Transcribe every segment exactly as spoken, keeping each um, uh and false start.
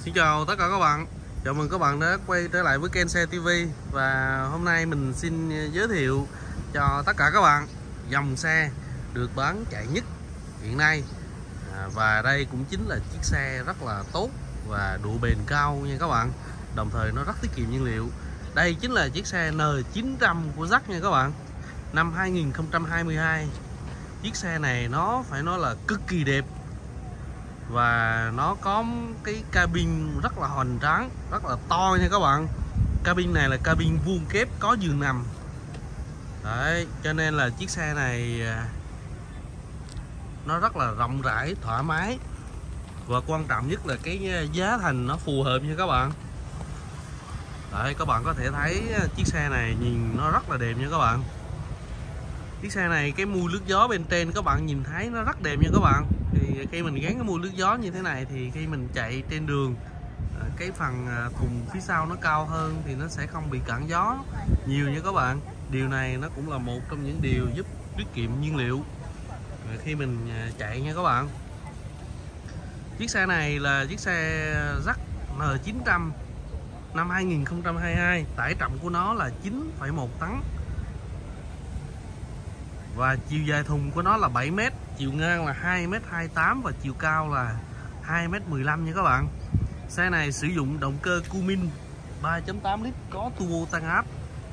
Xin chào tất cả các bạn. Chào mừng các bạn đã quay trở lại với kênh Xe ti vi. Và hôm nay mình xin giới thiệu cho tất cả các bạn dòng xe được bán chạy nhất hiện nay. à, Và đây cũng chính là chiếc xe rất là tốt và độ bền cao nha các bạn. Đồng thời nó rất tiết kiệm nhiên liệu. Đây chính là chiếc xe N chín trăm của Jac nha các bạn. Năm hai nghìn không trăm hai mươi hai. Chiếc xe này nó phải nói là cực kỳ đẹp. Và nó có cái cabin rất là hoành tráng, rất là to nha các bạn. Cabin này là cabin vuông kép có giường nằm. Đấy, cho nên là chiếc xe này nó rất là rộng rãi, thoải mái. Và quan trọng nhất là cái giá thành nó phù hợp nha các bạn. Đấy, các bạn có thể thấy chiếc xe này nhìn nó rất là đẹp nha các bạn. Chiếc xe này cái mui lướt gió bên trên các bạn nhìn thấy nó rất đẹp nha các bạn. Thì khi mình gắn cái mui lướt gió như thế này thì khi mình chạy trên đường, cái phần thùng phía sau nó cao hơn thì nó sẽ không bị cản gió nhiều nha các bạn. Điều này nó cũng là một trong những điều giúp tiết kiệm nhiên liệu khi mình chạy nha các bạn. Chiếc xe này là chiếc xe Jac N chín trăm năm hai nghìn không trăm hai mươi hai. Tải trọng của nó là chín phẩy một tấn. Và chiều dài thùng của nó là bảy mét, chiều ngang là hai mét hai mươi tám và chiều cao là hai mét mười lăm nha các bạn. Xe này sử dụng động cơ Cummins ba chấm tám lít có turbo tăng áp.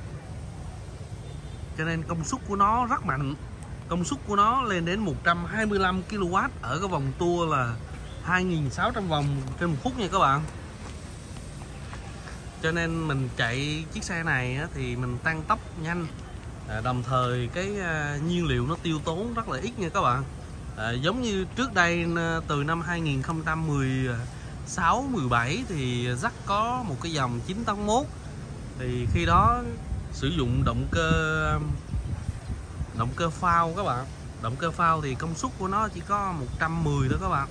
Cho nên công suất của nó rất mạnh. Công suất của nó lên đến một trăm hai mươi lăm ki lô oát ở cái vòng tua là hai nghìn sáu trăm vòng trên một phút nha các bạn. Cho nên mình chạy chiếc xe này thì mình tăng tốc nhanh. À, đồng thời cái uh, nhiên liệu nó tiêu tốn rất là ít nha các bạn. à, Giống như trước đây từ năm hai nghìn không trăm mười sáu mười bảy thì Jac có một cái dòng chín tấn mốt. Thì khi đó sử dụng động cơ động cơ phao các bạn. Động cơ phao thì công suất của nó chỉ có một trăm mười thôi các bạn.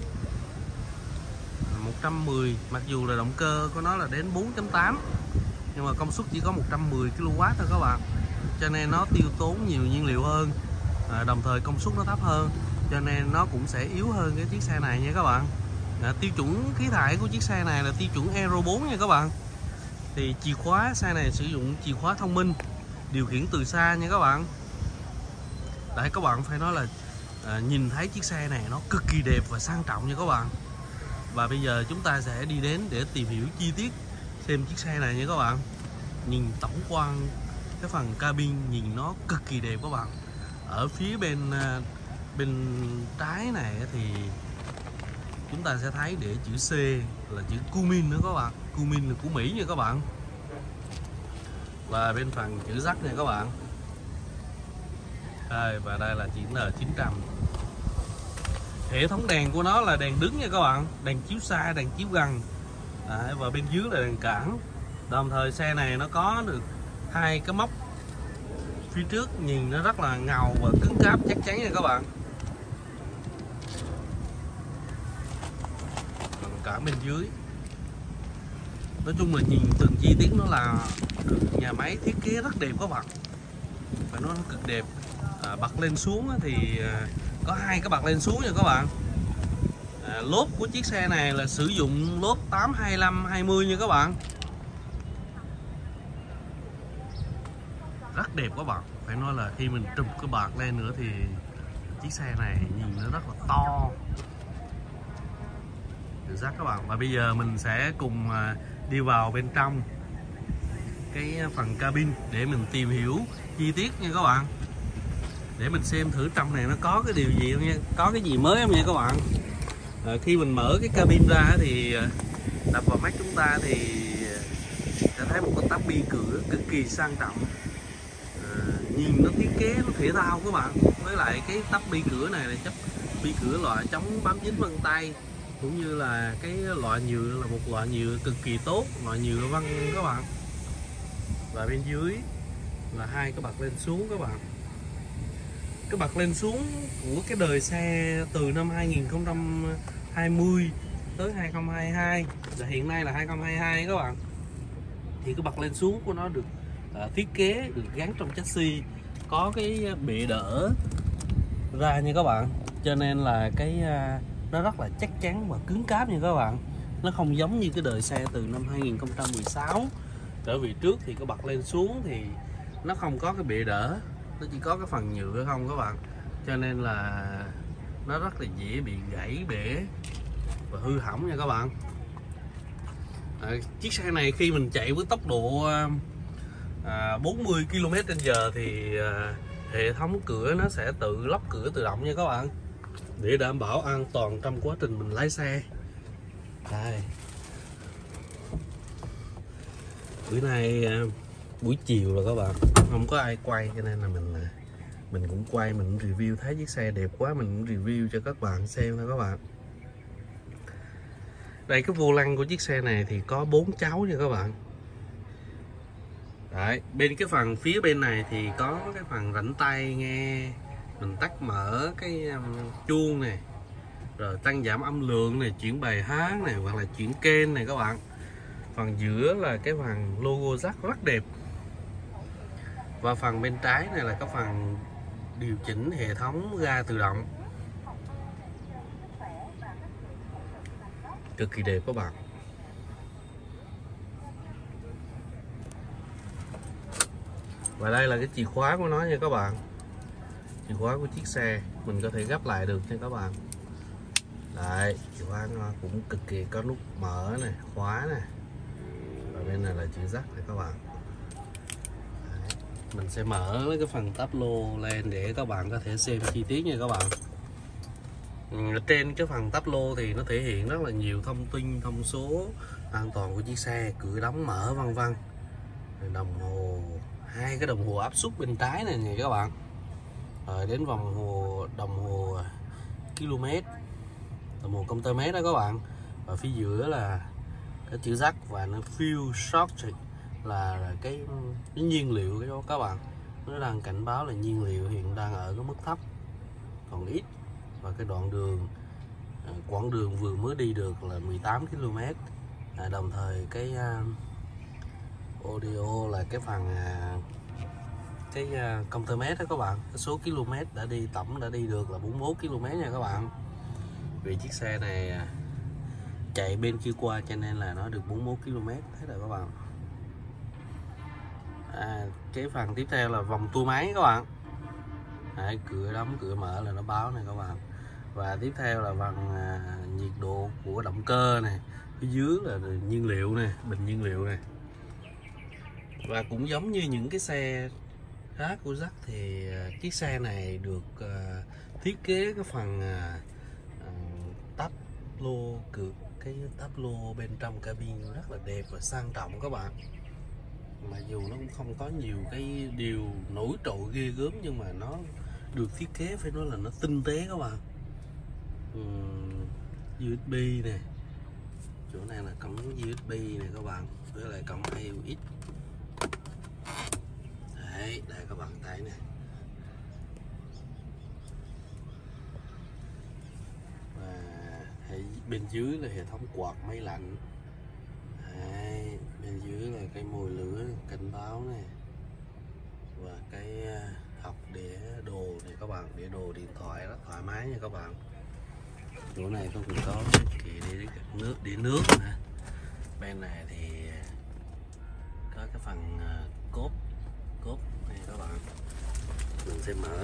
Một trăm mười, mặc dù là động cơ của nó là đến bốn chấm tám nhưng mà công suất chỉ có một trăm mười ki lô oát thôi các bạn. Cho nên nó tiêu tốn nhiều nhiên liệu hơn, à, đồng thời công suất nó thấp hơn, cho nên nó cũng sẽ yếu hơn cái chiếc xe này nha các bạn. à, Tiêu chuẩn khí thải của chiếc xe này là tiêu chuẩn Euro bốn nha các bạn. Thì chìa khóa xe này sử dụng chìa khóa thông minh, điều khiển từ xa nha các bạn. Đấy, các bạn phải nói là à, nhìn thấy chiếc xe này nó cực kỳ đẹp và sang trọng nha các bạn. Và bây giờ chúng ta sẽ đi đến để tìm hiểu chi tiết xem chiếc xe này nha các bạn. Nhìn tổng quan cái phần cabin nhìn nó cực kỳ đẹp các bạn. Ở phía bên bên trái này thì chúng ta sẽ thấy để chữ C là chữ Cummins nữa các bạn. Cummins là của Mỹ nha các bạn. Và bên phần chữ Jac này các bạn. Đây, và đây là chữ N chín trăm. Hệ thống đèn của nó là đèn đứng nha các bạn, đèn chiếu xa, đèn chiếu gần. Đấy, và bên dưới là đèn cản. Đồng thời xe này nó có được hai cái móc phía trước nhìn nó rất là ngầu và cứng cáp chắc chắn nha các bạn. Còn cả bên dưới, nói chung là nhìn từng chi tiết nó là nhà máy thiết kế rất đẹp các bạn. Và nó cực đẹp. à, Bật lên xuống thì có hai cái bật lên xuống nha các bạn. à, Lốp của chiếc xe này là sử dụng lốp tám hai lăm hai mươi nha các bạn. Rất đẹp các bạn. Phải nói là khi mình trùm cái bạc lên nữa thì chiếc xe này nhìn nó rất là to. Được rất các bạn. Và bây giờ mình sẽ cùng đi vào bên trong cái phần cabin để mình tìm hiểu chi tiết nha các bạn. Để mình xem thử trong này nó có cái điều gì không nha, có cái gì mới không nha các bạn. à, Khi mình mở cái cabin ra thì đập vào mắt chúng ta thì sẽ thấy một cái tắp bi cửa cực kỳ sang trọng. Nhìn nó thiết kế nó thể thao các bạn. Với lại cái tắp bi cửa này là chấp bi cửa loại chống bám dính vân tay, cũng như là cái loại nhựa là một loại nhựa cực kỳ tốt, loại nhựa vân các bạn. Và bên dưới là hai cái bật lên xuống các bạn. Cái bật lên xuống của cái đời xe từ năm hai nghìn không trăm hai mươi tới hai nghìn không trăm hai mươi hai, là hiện nay là hai nghìn không trăm hai mươi hai các bạn. Thì cái bật lên xuống của nó được À, thiết kế được gắn trong chassis, có cái bệ đỡ ra nha các bạn. Cho nên là cái à, nó rất là chắc chắn và cứng cáp nha các bạn. Nó không giống như cái đời xe từ năm hai nghìn không trăm mười sáu trở về trước thì có bật lên xuống thì nó không có cái bệ đỡ, nó chỉ có cái phần nhựa không các bạn, cho nên là nó rất là dễ bị gãy bể và hư hỏng nha các bạn. À, chiếc xe này khi mình chạy với tốc độ à, bốn mươi ki lô mét trên giờ thì à, hệ thống cửa nó sẽ tự lóc cửa tự động nha các bạn, để đảm bảo an toàn trong quá trình mình lái xe. Đây. Bữa nay à, buổi chiều rồi các bạn, không có ai quay cho nên là mình mình cũng quay, mình review, thấy chiếc xe đẹp quá mình cũng review cho các bạn xem thôi các bạn. Đây, cái vô lăng của chiếc xe này thì có bốn cháu nha các bạn. Đấy, bên cái phần phía bên này thì có cái phần rảnh tay nghe mình tắt mở cái um, chuông này, rồi tăng giảm âm lượng này, chuyển bài hát này, hoặc là chuyển kênh này các bạn. Phần giữa là cái phần logo jack rất đẹp. Và phần bên trái này là cái phần điều chỉnh hệ thống ga tự động, cực kỳ đẹp các bạn. Và đây là cái chìa khóa của nó nha các bạn, chìa khóa của chiếc xe mình có thể gấp lại được nha các bạn. Đấy, chìa khóa nó cũng cực kỳ, có nút mở này, khóa này, và bên này là chữ jack này các bạn. Đấy, mình sẽ mở cái phần táp lô lên để các bạn có thể xem chi tiết nha các bạn. Ừ, trên cái phần táp lô thì nó thể hiện rất là nhiều thông tin, thông số an toàn của chiếc xe, cửa đóng mở vân vân. Đồng hồ, hai cái đồng hồ áp suất bên trái này nè các bạn, rồi đến vòng hồ đồng hồ km, đồng hồ công tơ mét đó các bạn. Và phía giữa là cái chữ jack và nó fuel shortage là cái, cái nhiên liệu cái đó các bạn, nó đang cảnh báo là nhiên liệu hiện đang ở cái mức thấp, còn ít. Và cái đoạn đường, quãng đường vừa mới đi được là mười tám ki lô mét. À, đồng thời cái uh, audio là cái phần uh, cái uh, công tơ mét đó các bạn, cái số km đã đi, tổng đã đi được là bốn mươi mốt ki lô mét nha các bạn. Vì chiếc xe này uh, chạy bên kia qua cho nên là nó được bốn mươi mốt ki lô mét thế rồi các bạn. À, cái phần tiếp theo là vòng tua máy các bạn. Đấy, cửa đóng cửa mở là nó báo này các bạn. Và tiếp theo là phần à, nhiệt độ của động cơ này, phía dưới là nhiên liệu này, bình nhiên liệu này. Và cũng giống như những cái xe khác của jack thì à, chiếc xe này được à, thiết kế cái phần à, à, táp lô cửa, cái táp lô bên trong cabin rất là đẹp và sang trọng các bạn. Mặc dù nó cũng không có nhiều cái điều nổi trội ghê gớm, nhưng mà nó được thiết kế phải nói là nó tinh tế các bạn. uhm, u ét bê nè, chỗ này là cổng u ét bê này các bạn, với lại cổng a u ích. Đấy, đây các bạn thấy nè. Và bên dưới là hệ thống quạt máy lạnh. Đấy, bên dưới là cái mồi lửa cảnh báo này, và cái học để đồ này các bạn, để đồ điện thoại rất thoải mái nha các bạn. Chỗ này có cũng có thì để nước, để nước nè. Bên này thì có cái phần cốp cốp này các bạn, mình sẽ mở.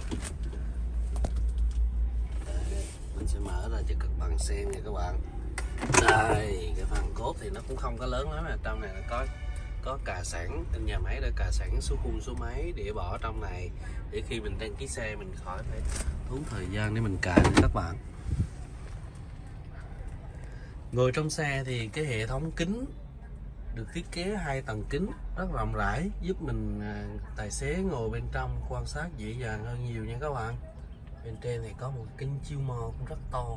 Đấy, mình sẽ mở ra cho các bạn xem nha các bạn. Đây, cái phần cốp thì nó cũng không có lớn lắm, là trong này là có có cà sẵn, trên nhà máy đã cà sẵn số khung số máy để bỏ trong này, để khi mình đăng ký xe mình khỏi phải tốn thời gian để mình cài cho các bạn. Ngồi trong xe thì cái hệ thống kính được thiết kế hai tầng kính rất rộng rãi, giúp mình tài xế ngồi bên trong quan sát dễ dàng hơn nhiều nha các bạn. Bên trên thì có một kính chiếu mò cũng rất to.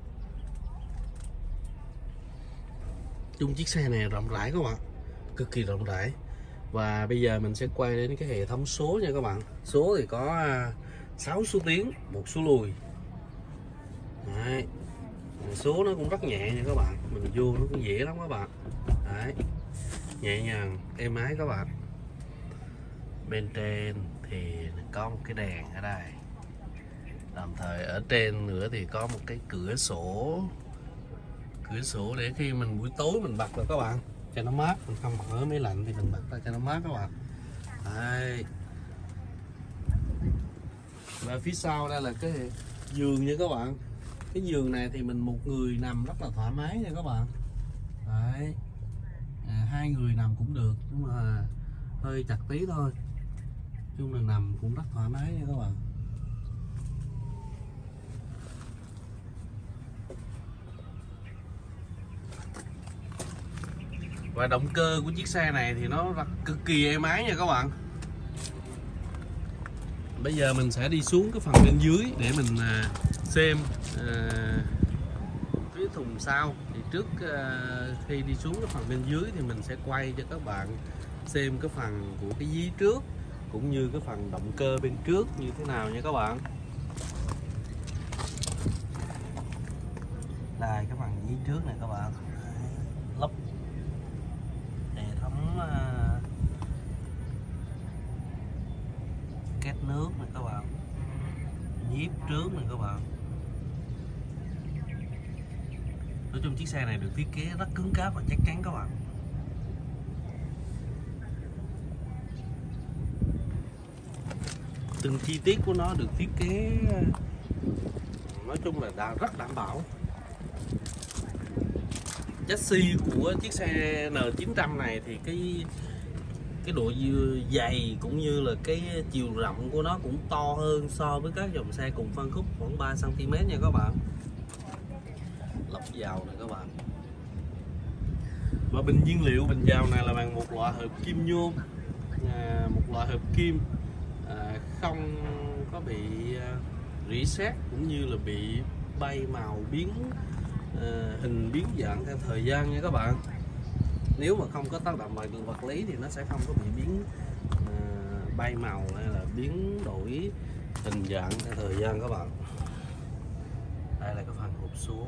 Chung chiếc xe này rộng rãi các bạn, cực kỳ rộng rãi. Và bây giờ mình sẽ quay đến cái hệ thống số nha các bạn. Số thì có sáu số tiến, một số lùi. Đấy, số nó cũng rất nhẹ nha các bạn, mình vô nó cũng dễ lắm các bạn. Đấy, nhẹ nhàng êm ái các bạn. Bên trên thì có một cái đèn ở đây, đồng thời ở trên nữa thì có một cái cửa sổ cửa sổ để khi mình buổi tối mình bật rồi các bạn, cho nó mát, mình không mở máy lạnh thì mình bật ra cho nó mát các bạn. Đây. Và phía sau đây là cái giường nha các bạn. Cái giường này thì mình một người nằm rất là thoải mái nha các bạn. Đấy. À, hai người nằm cũng được nhưng mà hơi chặt tí thôi. Chung là nằm cũng rất thoải mái nha các bạn. Và động cơ của chiếc xe này thì nó cực kỳ êm ái nha các bạn. Bây giờ mình sẽ đi xuống cái phần bên dưới để mình uh, xem uh, phía thùng sau. Thì trước uh, khi đi xuống cái phần bên dưới thì mình sẽ quay cho các bạn xem cái phần của cái dí trước cũng như cái phần động cơ bên trước như thế nào nha các bạn. Đây cái phần dí trước này các bạn, lắp hệ thống uh, két nước này các bạn, nhíp trước này các bạn. Nói chung chiếc xe này được thiết kế rất cứng cáp và chắc chắn các bạn. Từng chi tiết của nó được thiết kế nói chung là đã rất đảm bảo. Chassis của chiếc xe N chín trăm này thì cái cái độ dày cũng như là cái chiều rộng của nó cũng to hơn so với các dòng xe cùng phân khúc khoảng ba xăng ti mét nha các bạn. Lọc dầu này các bạn. Và bình nhiên liệu bình dầu này là bằng một loại hợp kim nhôm, à, một loại hợp kim à, không có bị à, rỉ sét cũng như là bị bay màu biến à, hình biến dạng theo thời gian nha các bạn. Nếu mà không có tác động ngoài đường vật lý thì nó sẽ không có bị biến à, bay màu hay là biến đổi hình dạng theo thời gian các bạn. Đây là cái phần hộp số.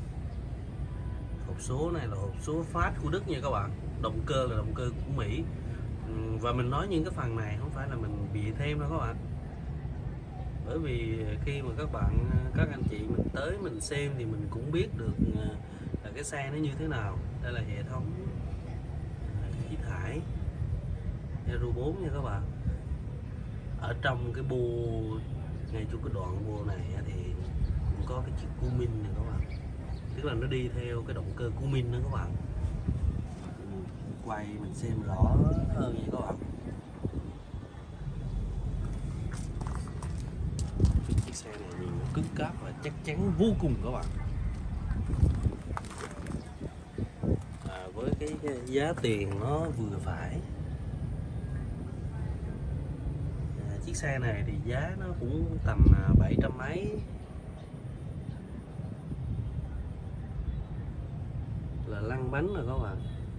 Hộp số này là hộp số phát của Đức nha các bạn. Động cơ là động cơ của Mỹ. Và mình nói những cái phần này không phải là mình bịa thêm đâu các bạn. Bởi vì khi mà các bạn, các anh chị mình tới mình xem thì mình cũng biết được là cái xe nó như thế nào. Đây là hệ thống khí thải Euro bốn nha các bạn. Ở trong cái bô, ngay chỗ cái đoạn bô này thì cũng có cái chiếc cua min này các bạn. Tức là nó đi theo cái động cơ của min đó các bạn. Mình quay mình xem rõ hơn nha các bạn. Chiếc xe này nhìn nó cứng cáp và chắc chắn vô cùng các bạn. À, với cái, cái giá tiền nó vừa phải. À, chiếc xe này thì giá nó cũng tầm bảy trăm mấy. Là lăn bánh rồi các bạn.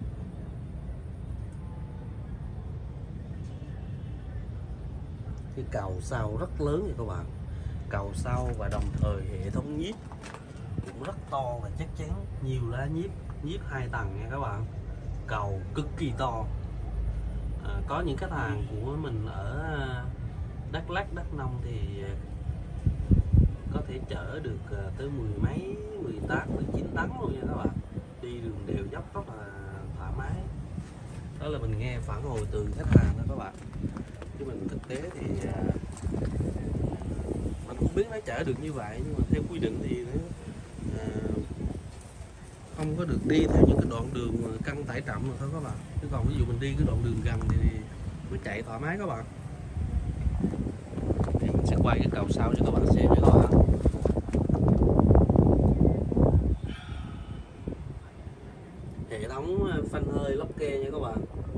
Cái cầu sau rất lớn nha các bạn. Cầu sau và đồng thời hệ thống nhíp cũng rất to và chắc chắn. Nhiều lá nhíp, nhíp hai tầng nha các bạn. Cầu cực kỳ to. À, có những khách hàng của mình ở Đắk Lắk, Đắk Nông thì có thể chở được tới mười mấy, mười tám, mười chín tấn luôn nha các bạn. Đi đường đều dốc rất là thoải mái. Đó là mình nghe phản hồi từ khách hàng đó các bạn. Chứ mình thực tế thì mình không biết nó chở được như vậy, nhưng mà theo quy định thì nó à, không có được đi theo những cái đoạn đường cân tải trọng rồi thôi các bạn. Chứ còn ví dụ mình đi cái đoạn đường gần thì nó chạy thoải mái các bạn. Thì mình sẽ quay cái cầu sau cho các bạn xem nha các bạn. Hệ thống phanh hơi lóc kê nha các bạn.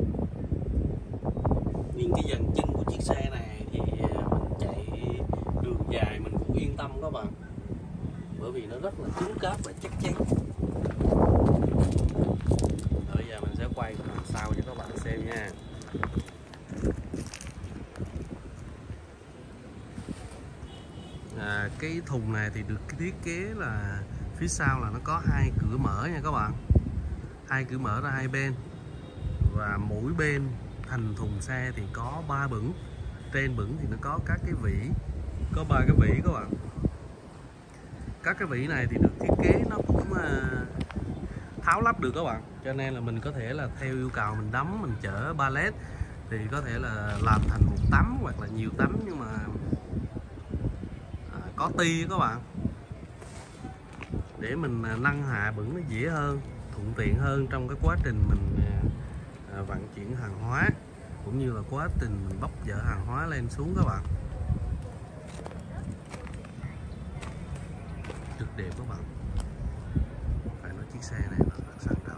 Nguyên cái dàn chân của chiếc xe này thì mình chạy đường dài mình cũng yên tâm các bạn. Bởi vì nó rất là cứng cáp và chắc chắn. Rồi bây giờ mình sẽ quay cái phần sau cho các bạn xem nha. À, cái thùng này thì được thiết kế là phía sau là nó có hai cửa mở nha các bạn. Hai cửa mở ra hai bên. Và mỗi bên thành thùng xe thì có ba bửng. Trên bửng thì nó có các cái vỉ, có ba cái vỉ các bạn. Các cái vỉ này thì được thiết kế nó cũng tháo lắp được các bạn, cho nên là mình có thể là theo yêu cầu mình đóng, mình chở pallet thì có thể là làm thành một tấm hoặc là nhiều tấm, nhưng mà à, có ti các bạn, để mình nâng hạ bửng nó dễ hơn, thuận tiện hơn trong cái quá trình mình à, vận chuyển hàng hóa, cũng như là quá trình mình bốc dỡ hàng hóa lên xuống các bạn. Cực đẹp các bạn, phải nói chiếc xe này nó rất sang trọng.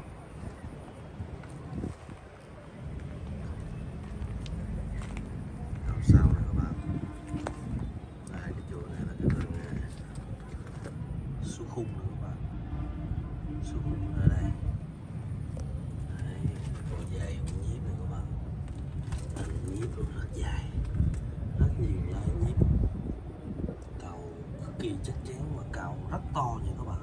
Đằng sau này các bạn, đây cái chỗ này là cái phần số khung nữa các bạn, số khung ở đây. Đây, độ dài của nhíp này các bạn, anh nhíp luôn rất dài, rất nhiều lá nhíp, cầu cực kỳ chắc chắn và cầu rất to nha các bạn.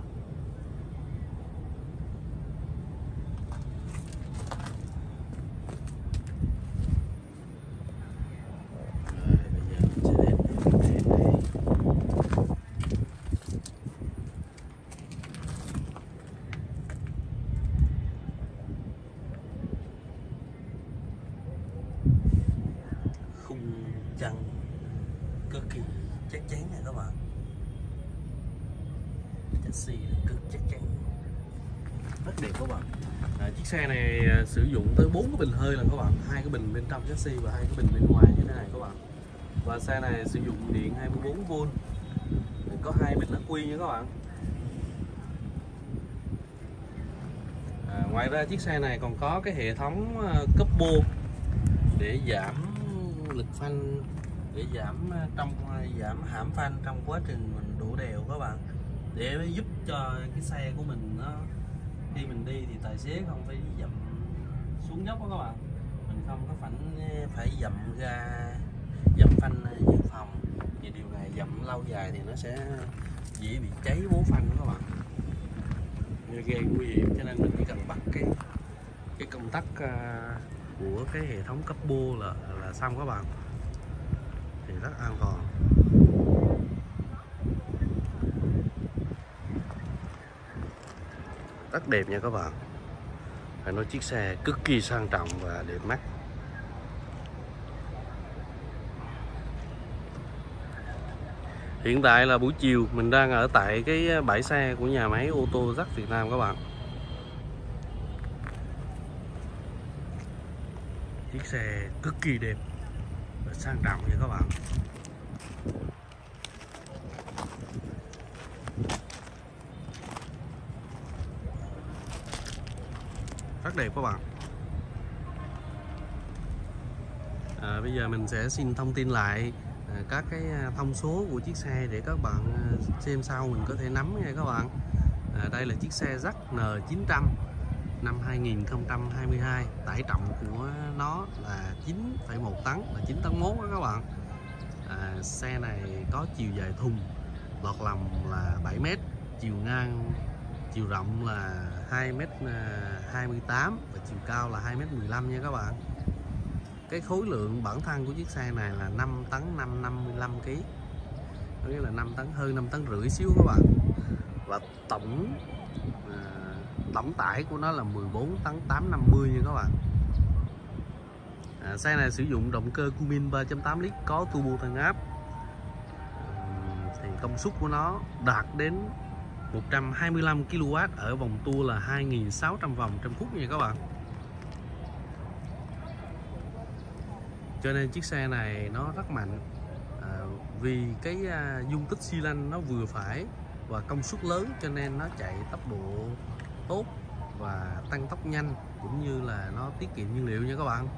Chân cực kỳ chắc chắn này các bạn, chassis cực chắc chắn, rất đẹp các bạn. À, chiếc xe này sử dụng tới bốn cái bình hơi lần các bạn, hai cái bình bên trong chassis và hai cái bình bên ngoài như thế này các bạn. Và xe này sử dụng điện hai mươi bốn vôn, có hai bình ắc quy nha các bạn. À, ngoài ra chiếc xe này còn có cái hệ thống couple để giảm lực phanh, để giảm trong giảm hãm phanh trong quá trình mình đổ đèo các bạn, để giúp cho cái xe của mình nó khi mình đi thì tài xế không phải dậm xuống dốc đó các bạn, mình không có phải phải dậm ga dậm phanh dự phòng, vì điều này dậm lâu dài thì nó sẽ dễ bị cháy bố phanh đó các bạn, gây nguy hiểm. Cho nên mình chỉ cần bắt cái cái công tắc của cái hệ thống couple là là xong các bạn, thì rất an toàn. Rất đẹp nha các bạn, phải nói chiếc xe cực kỳ sang trọng và đẹp mắt. Hiện tại là buổi chiều, mình đang ở tại cái bãi xe của nhà máy ô tô Jac Việt Nam các bạn. Chiếc xe cực kỳ đẹp và sang trọng nha các bạn. Rất đẹp các bạn. À, bây giờ mình sẽ xin thông tin lại à, các cái thông số của chiếc xe để các bạn xem sau mình có thể nắm nha các bạn. À, đây là chiếc xe Jac N chín trăm năm hai nghìn không trăm hai mươi hai, tải trọng của nó là chín phẩy một tấn, là chín tấn mốt đó các bạn. À, xe này có chiều dài thùng lọt lòng là bảy mét, chiều ngang chiều rộng là hai mét hai mươi tám và chiều cao là hai mét mười lăm nha các bạn. Cái khối lượng bản thân của chiếc xe này là năm tấn năm năm mươi lăm ki lô gam, có nghĩa là năm tấn, hơn năm tấn rưỡi xíu các bạn. Và tổng à, tổng tải của nó là mười bốn tấn tám năm mươi nha các bạn. À, xe này sử dụng động cơ Cummins ba chấm tám lít có turbo tăng áp. À, thì công suất của nó đạt đến một trăm hai mươi lăm ki lô oát ở vòng tua là hai nghìn sáu trăm vòng trên phút nha các bạn. Cho nên chiếc xe này nó rất mạnh, à, vì cái uh, dung tích xi lanh nó vừa phải và công suất lớn, cho nên nó chạy tốc độ tốt và tăng tốc nhanh, cũng như là nó tiết kiệm nhiên liệu nha các bạn.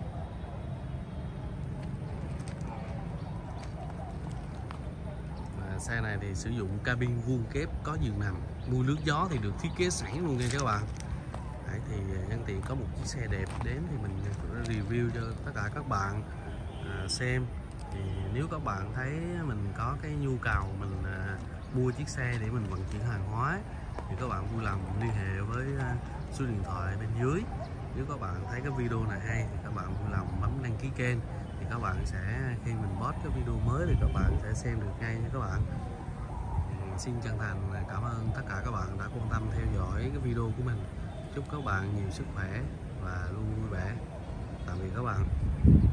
À, xe này thì sử dụng cabin vuông kép có giường nằm, mui lướt gió thì được thiết kế sẵn luôn nha các bạn. Đấy, thì nhân tiện có một chiếc xe đẹp đến thì mình review cho tất cả các bạn à, xem. Thì nếu các bạn thấy mình có cái nhu cầu mình à, mua chiếc xe để mình vận chuyển hàng hóa thì các bạn vui lòng liên hệ với à, số điện thoại bên dưới. Nếu các bạn thấy cái video này hay thì các bạn vui lòng bấm đăng ký kênh, thì các bạn sẽ khi mình post cái video mới thì các bạn sẽ xem được ngay nha các bạn. Thì xin chân thành cảm ơn tất cả các bạn đã quan tâm theo dõi cái video của mình. chúc các bạn nhiều sức khỏe và luôn vui vẻ. Tạm biệt các bạn.